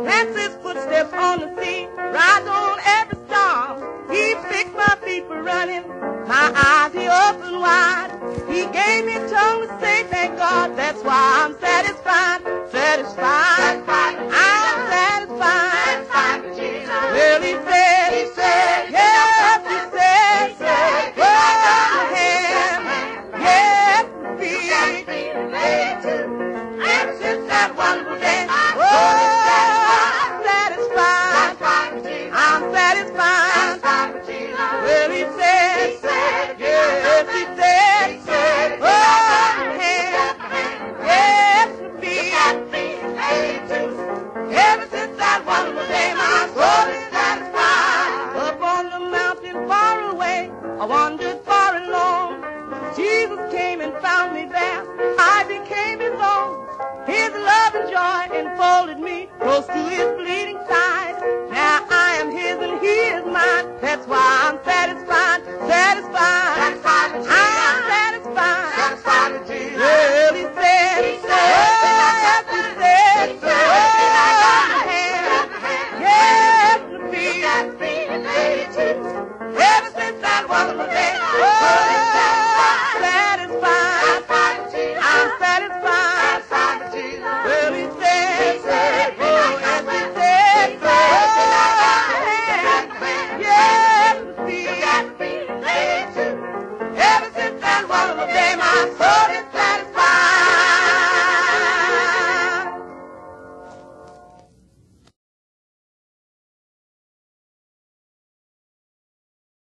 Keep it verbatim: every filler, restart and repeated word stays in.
Plants his footsteps on the sea, rides on every storm. He fixed my feet for running, my eyes he opened wide. He gave me a tongue to say thank God, that's why I'm satisfied, satisfied. I'm satisfied. Well, he said, he said, yes, he said, he said, oh, him, yes, feet, ever since that wonderful day, oh, I'm satisfied, I'm satisfied. Well, he said, yes, he said, oh, him, yes, feet, ever since that wonderful day, my soul is satisfied. Up on the mountain far away, I wandered far and long. Jesus came and found me there, I became his own. His love and joy enfolded me close to his fleet.